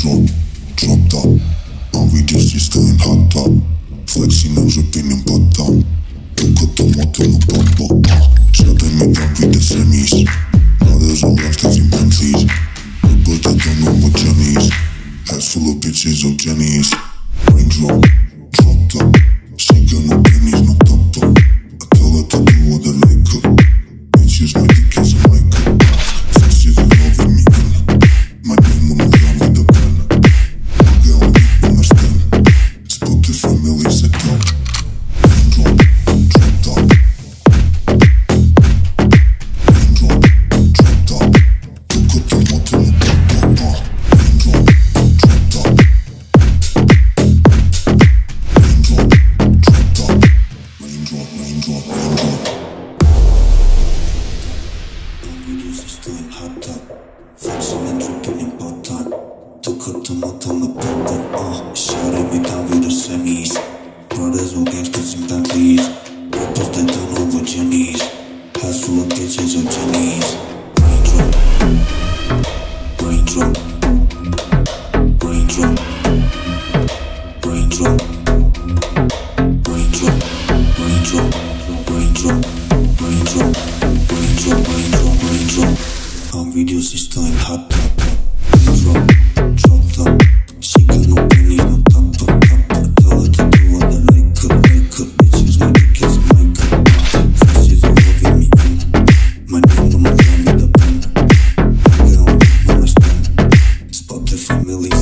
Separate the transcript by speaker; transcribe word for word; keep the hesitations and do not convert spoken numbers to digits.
Speaker 1: Raindrop, drop top. Am videos și stă în hot top. Flexi meu jupin în patam. Eu cât o moto nu papă. Șapte mii de vide semis. Brothers and gangsters in Bentleys. People that don't know what Jenny's. Head full of bitches or Jenny's. Raindrop, drop top. She got no pennies, no top top. I tell her to do what I like her. Bitches my dick is a mic. Faces in love with me in. My name on the ground with a pen. My girl on deep understand. Spoke to family, set up. Raindrop, drop top. Raindrop, drop top. Took a tomato and a papa. Raindrop, drop top. Raindrop, drop top. Raindrop, raindrop, raindrop. Videos is doing hot top. Flexing and dripping in bottom. Took a tomato and a papa. Uh, shot me down with the semis. Brothers and gangsters in Bentleys. Rappers that don't know what Jenny's. House full of bitches or Jenny's. Raindrop, raindrop, raindrop, raindrop, raindrop, raindrop, raindrop, raindrop, raindrop, raindrop, raindrop. On videos is doing hot top, raindrop, drop top. She got no pennies, no top top top. I tell her to do what I like her, like her. Bitches my dick is a mic. Faces in love with me in. My name on my ground with a pen. My girl don't understand. Spot the family.